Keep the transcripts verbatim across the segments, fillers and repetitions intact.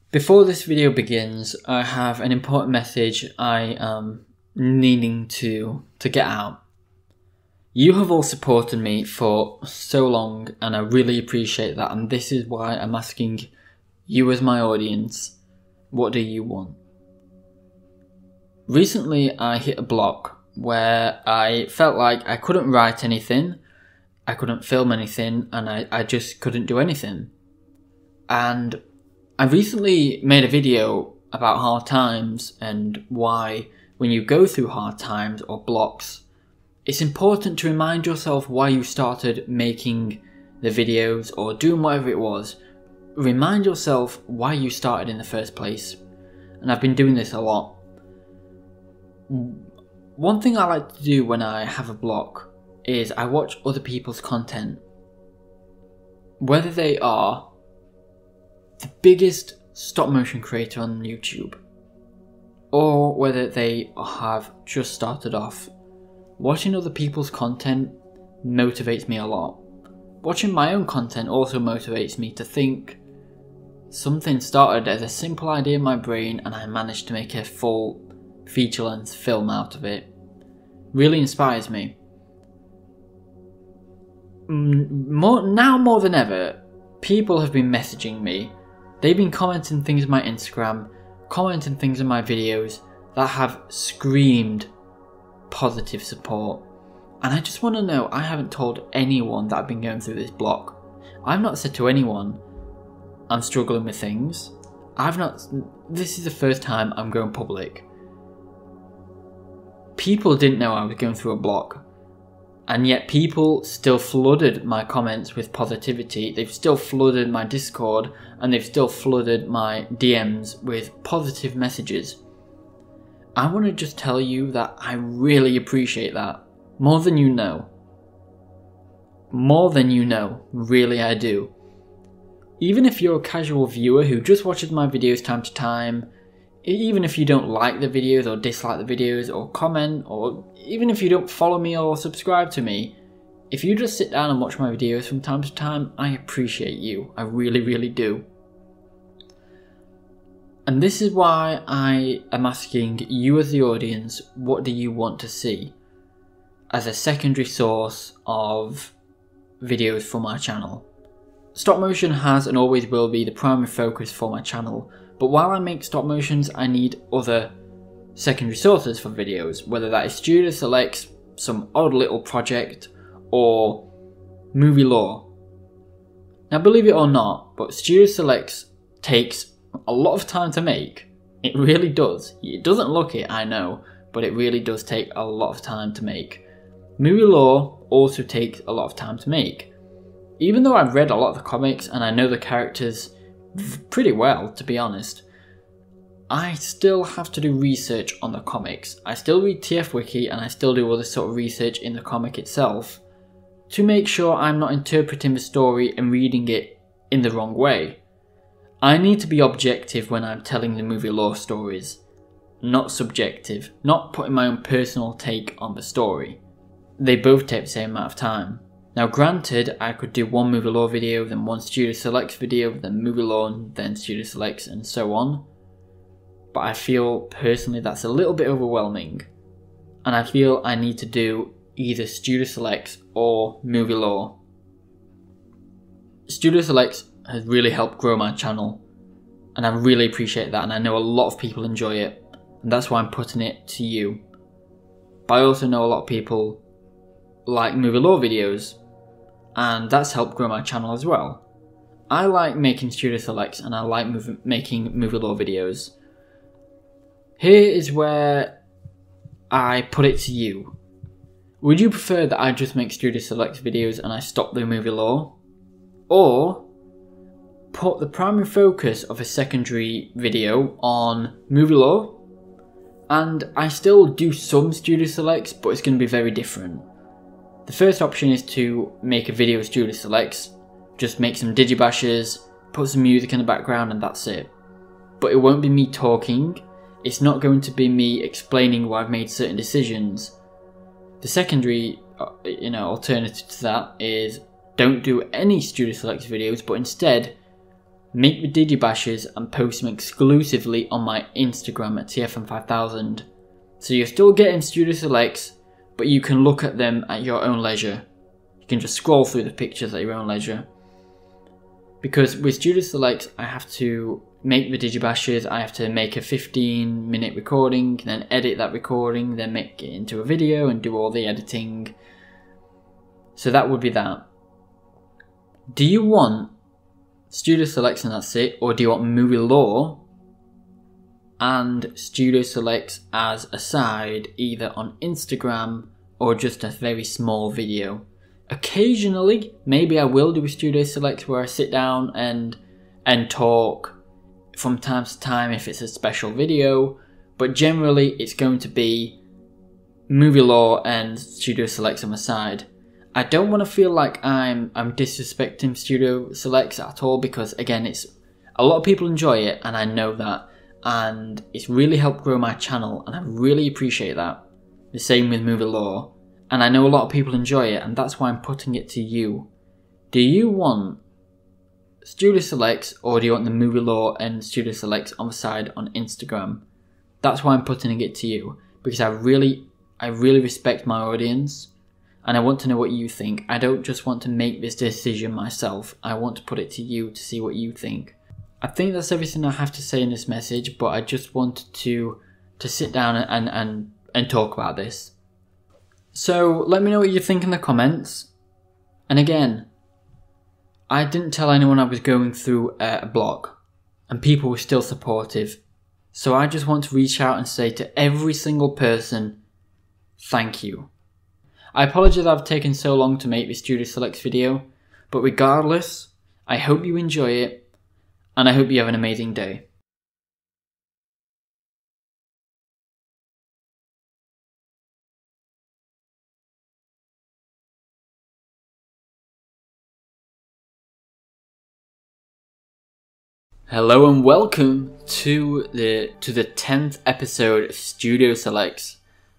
Before this video begins, I have an important message I am needing to, to get out. You have all supported me for so long and I really appreciate that, and this is why I'm asking you as my audience, what do you want? Recently I hit a block where I felt like I couldn't write anything, I couldn't film anything, and I, I just couldn't do anything. And I recently made a video about hard times and why when you go through hard times or blocks, it's important to remind yourself why you started making the videos or doing whatever it was. Remind yourself why you started in the first place. And I've been doing this a lot. One thing I like to do when I have a block is I watch other people's content. Whether they are the biggest stop motion creator on YouTube, or whether they have just started off. Watching other people's content motivates me a lot. Watching my own content also motivates me to think something started as a simple idea in my brain and I managed to make a full feature-length film out of it. Really inspires me. More, now more than ever, people have been messaging me. They've been commenting things on my Instagram, commenting things on my videos that have screamed positive support. And I just want to know, I haven't told anyone that I've been going through this block. I've not said to anyone I'm struggling with things. I've not, this is the first time I'm going public. People didn't know I was going through a block. And yet people still flooded my comments with positivity. They've still flooded my Discord and they've still flooded my D Ms with positive messages. I want to just tell you that I really appreciate that. More than you know. More than you know. Really I do. Even if you're a casual viewer who just watches my videos time to time, even if you don't like the videos or dislike the videos or comment, or even if you don't follow me or subscribe to me, if you just sit down and watch my videos from time to time, I appreciate you. I really, really do. And this is why I am asking you as the audience, what do you want to see as a secondary source of videos for my channel? Stop motion has and always will be the primary focus for my channel. But while I make stop motions, I need other secondary sources for videos, whether that is Studio Selects, some odd little project, or movie lore. Now believe it or not, but Studio Selects takes a lot of time to make. It really does. It doesn't look it, I know, but it really does take a lot of time to make. Movie lore also takes a lot of time to make. Even though I've read a lot of the comics and I know the characters pretty well, to be honest, I still have to do research on the comics. I still read T F Wiki and I still do other sort of research in the comic itself to make sure I'm not interpreting the story and reading it in the wrong way. I need to be objective when I'm telling the movie lore stories, not subjective, not putting my own personal take on the story. They both take the same amount of time. Now granted, I could do one movie lore video, then one Studio Selects video, then movie lore, then Studio Selects, and so on. But I feel personally that's a little bit overwhelming. And I feel I need to do either Studio Selects or movie lore. Studio Selects has really helped grow my channel. And I really appreciate that, and I know a lot of people enjoy it. And that's why I'm putting it to you. But I also know a lot of people like movie lore videos, and that's helped grow my channel as well. I like making Studio Selects and I like mov making movie lore videos. Here is where I put it to you. Would you prefer that I just make Studio Selects videos and I stop the movie lore? Or put the primary focus of a secondary video on movie lore and I still do some Studio Selects, but it's going to be very different. The first option is to make a video with Studio Selects, just make some digibashes, put some music in the background and that's it. But it won't be me talking, it's not going to be me explaining why I've made certain decisions. The secondary, you know, alternative to that is don't do any Studio Selects videos, but instead make the digibashes and post them exclusively on my Instagram at T F M five thousand. So you're still getting studio selects, but you can look at them at your own leisure. You can just scroll through the pictures at your own leisure. Because with studio selects, I have to make the digibashes, I have to make a fifteen minute recording, then edit that recording, then make it into a video and do all the editing. So that would be that. Do you want studio selects and that's it, or do you want movie lore and studio selects as a side, either on Instagram or just a very small video? Occasionally, maybe I will do a studio selects where I sit down and and talk from time to time if it's a special video, but generally it's going to be movie lore and studio selects on the side. I don't want to feel like I'm I'm disrespecting studio selects at all, because again, it's a lot of people enjoy it and I know that, and it's really helped grow my channel and I really appreciate that. The same with movie lore. And I know a lot of people enjoy it, and that's why I'm putting it to you. Do you want studio selects, or do you want the movie lore and studio selects on the side on Instagram? That's why I'm putting it to you, because I really, I really respect my audience, and I want to know what you think. I don't just want to make this decision myself. I want to put it to you to see what you think. I think that's everything I have to say in this message, but I just wanted to to sit down and and and talk about this. So let me know what you think in the comments. And again, I didn't tell anyone I was going through a block, and people were still supportive. So I just want to reach out and say to every single person, thank you. I apologise I've taken so long to make this studio selects video, but regardless, I hope you enjoy it, and I hope you have an amazing day. Hello and welcome to the to the tenth episode of Studio Selects.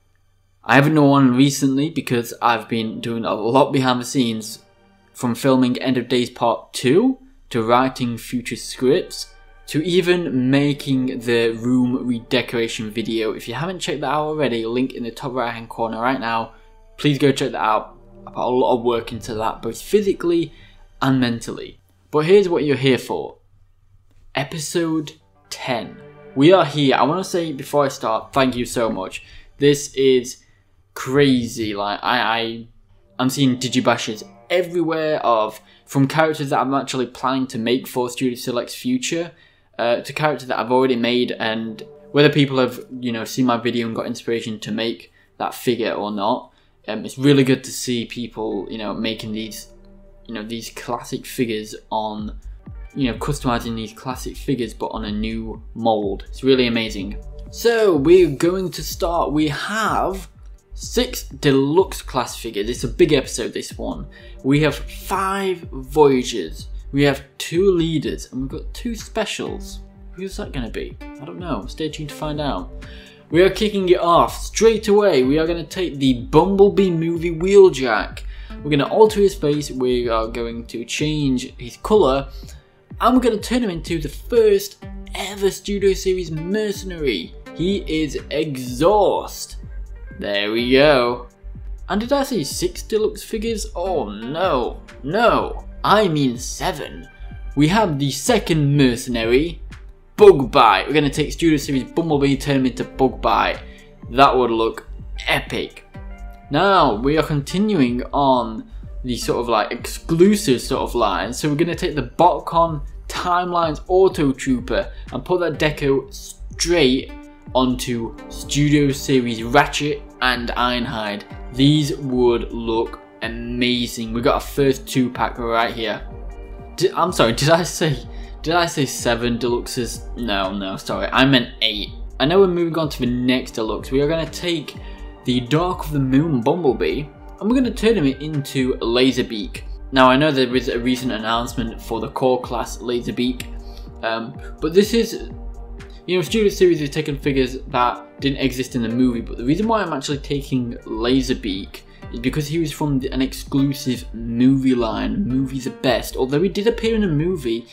I haven't done one recently because I've been doing a lot behind the scenes, from filming End of Days Part two, to writing future scripts, to even making the room redecoration video. If you haven't checked that out already, link in the top right hand corner right now, please go check that out. I put a lot of work into that, both physically and mentally. But here's what you're here for. Episode ten. We are here. I want to say before I start, thank you so much. This is crazy. Like I, I I'm seeing digibashes everywhere of from characters that I'm actually planning to make for Studio Select's future, uh, to characters that I've already made, and whether people have, you know, seen my video and got inspiration to make that figure or not. Um, it's really good to see people, you know, making these, you know, these classic figures on. You know, customizing these classic figures but on a new mold. It's really amazing. So we're going to start. We have six deluxe class figures. It's a big episode, this one. We have five Voyagers. We have two leaders, and we've got two specials. Who's that going to be? I don't know. Stay tuned to find out. We are kicking it off straight away. We are going to take the Bumblebee movie Wheeljack. We're going to alter his face. We are going to change his colour. And we're going to turn him into the first ever Studio Series mercenary. He is Exhaust. There we go. And did I say six deluxe figures? Oh no, no, I mean seven. We have the second mercenary, Bugbite. We're going to take Studio Series Bumblebee, turn him into Bugbite. That would look epic. Now, we are continuing on the sort of like exclusive sort of line. So we're going to take the BotCon Timelines Auto Trooper and put that deco straight onto Studio Series Ratchet and Ironhide. These would look amazing. We got our first two pack right here. Did, I'm sorry, did I say did I say seven deluxes? No, no, sorry, I meant eight. I know we're moving on to the next deluxe. We are going to take the Dark of the Moon Bumblebee, and we're going to turn him into Laserbeak. Now, I know there was a recent announcement for the core class Laserbeak, um, but this is, you know, Studio Series has taken figures that didn't exist in the movie, but the reason why I'm actually taking Laserbeak is because he was from an exclusive movie line, Movie the Best. Although he did appear in a movie,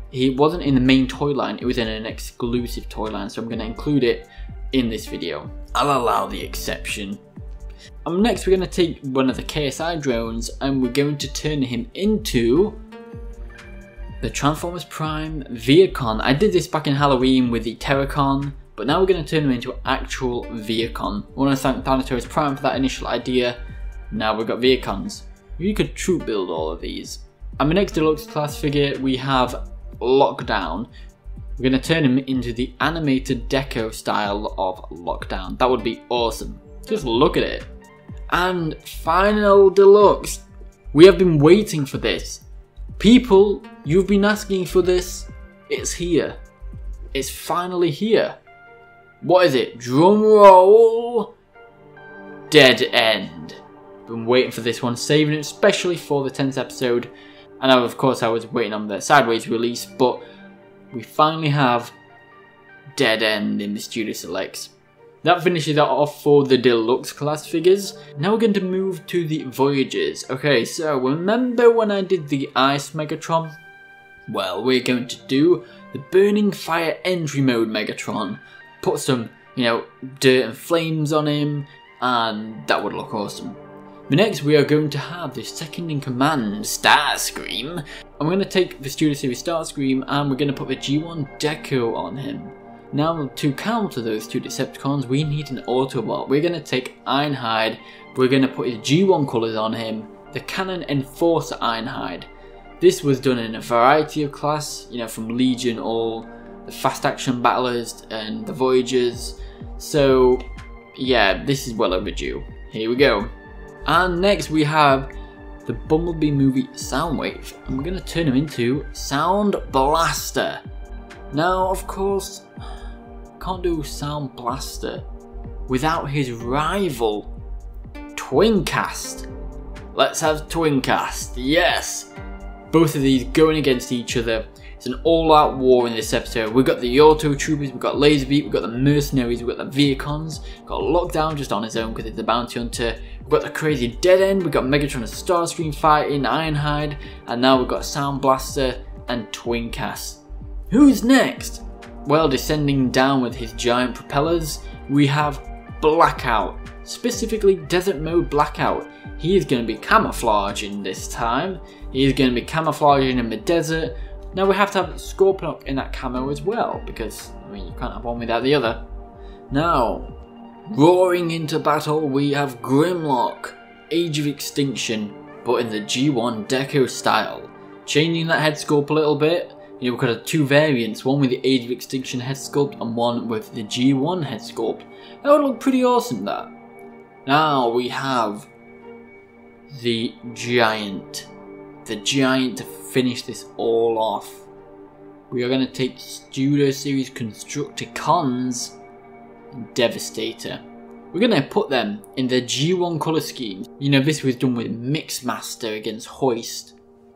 he wasn't in the main toy line, it was in an exclusive toy line, so I'm going to include it in this video. I'll allow the exception. Um, next we're going to take one of the K S I drones and we're going to turn him into the Transformers Prime Viacon. I did this back in Halloween with the Terracon, but now we're going to turn him into an actual Viacon. I want to thank Planetoris Prime for that initial idea. Now we've got Viacons. You could troop build all of these. And my next deluxe class figure, we have Lockdown. We're going to turn him into the animated deco style of Lockdown. That would be awesome. Just look at it. And final deluxe. We have been waiting for this. People, you've been asking for this. It's here. It's finally here. What is it? Drum roll. Dead End. Been waiting for this one, saving it especially for the tenth episode. And now, of course, I was waiting on the Sideways release, but we finally have Dead End in the Studio Selects. That finishes that off for the deluxe class figures. Now we're going to move to the Voyagers. Okay, so remember when I did the Ice Megatron? Well, we're going to do the Burning Fire Entry Mode Megatron. Put some, you know, dirt and flames on him, and that would look awesome. But next we are going to have the second in command, Starscream. I'm going to take the Studio Series Starscream and we're going to put the G one Deco on him. Now, to counter those two Decepticons, we need an Autobot. We're going to take Ironhide, we're going to put his G one colours on him, the Cannon Enforcer Ironhide. This was done in a variety of class, you know, from Legion or the Fast Action Battlers and the Voyagers. So, yeah, this is well overdue. Here we go. And next we have the Bumblebee movie Soundwave, and we're going to turn him into Sound Blaster. Now, of course, can't do Sound Blaster without his rival, Twincast. Let's have Twincast, yes! Both of these going against each other. It's an all-out war in this episode. We've got the Auto Troopers, we've got Laserbeak, we've got the Mercenaries, we've got the Viacons, we've got Lockdown just on his own because it's the Bounty Hunter. We've got the crazy Dead End, we've got Megatron and Starscream fighting, Ironhide, and now we've got Sound Blaster and Twincast. Who's next? Well, descending down with his giant propellers, we have Blackout, specifically Desert Mode Blackout. He is going to be camouflaging this time. He is going to be camouflaging in the desert. Now we have to have Scorponok in that camo as well, because, I mean, you can't have one without the other. Now, roaring into battle, we have Grimlock, Age of Extinction, but in the G one Deco style. Changing that head sculpt a little bit. You know, we've got two variants, one with the Age of Extinction head sculpt and one with the G one head sculpt. That would look pretty awesome, that. Now we have the Giant. The Giant to finish this all off. We are going to take Studio Series Constructicons and Devastator. We're going to put them in the G one colour schemes. You know, this was done with Mixmaster against Hoist.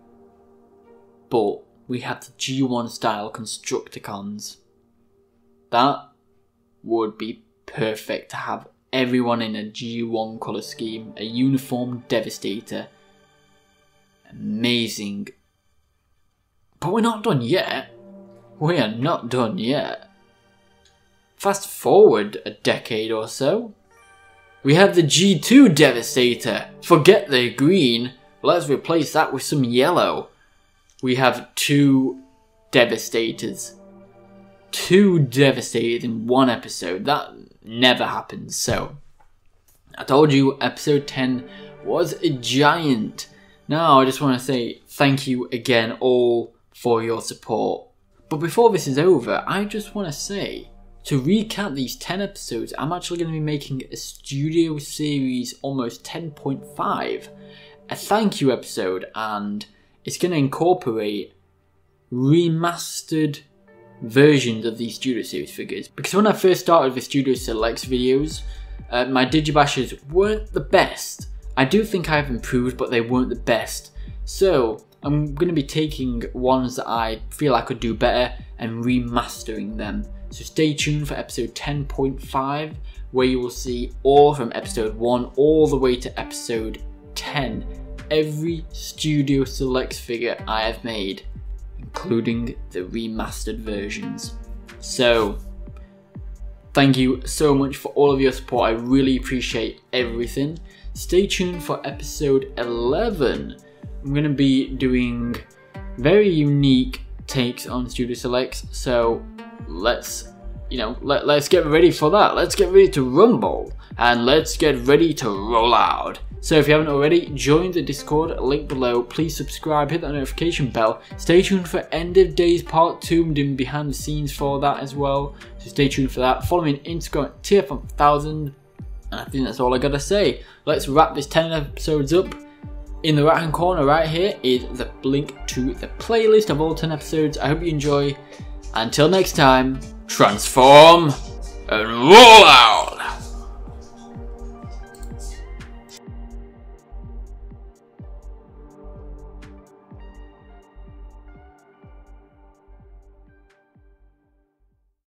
But we have the G one style Constructicons. That would be perfect to have everyone in a G one colour scheme. A uniform Devastator. Amazing. But we're not done yet. We are not done yet. Fast forward a decade or so. We have the G two Devastator. Forget the green. Let's replace that with some yellow. We have two Devastators. Two Devastators in one episode. That never happens. So, I told you episode ten was a giant. Now, I just want to say thank you again all for your support. But before this is over, I just want to say, to recap these ten episodes, I'm actually going to be making a Studio Series almost ten point five. A thank you episode, and it's going to incorporate remastered versions of these Studio Series figures. Because when I first started the Studio Selects videos, uh, my Digibashers weren't the best. I do think I've improved, but they weren't the best. So, I'm going to be taking ones that I feel I could do better and remastering them. So stay tuned for episode ten point five, where you will see all from episode one all the way to episode ten. Every Studio Selects figure I have made, including the remastered versions. So, thank you so much for all of your support. I really appreciate everything. Stay tuned for episode eleven. I'm going to be doing very unique takes on Studio Selects, so let's, you know, let, let's get ready for that. Let's get ready to rumble, and let's get ready to roll out. So if you haven't already, join the Discord, link below. Please subscribe, hit that notification bell. Stay tuned for End of Days Part two. I'm doing behind the scenes for that as well, so stay tuned for that. Follow me on Instagram at T F one thousand, and I think that's all I gotta say. Let's wrap this ten episodes up. In the right hand corner right here is the link to the playlist of all ten episodes. I hope you enjoy. Until next time, transform and roll out!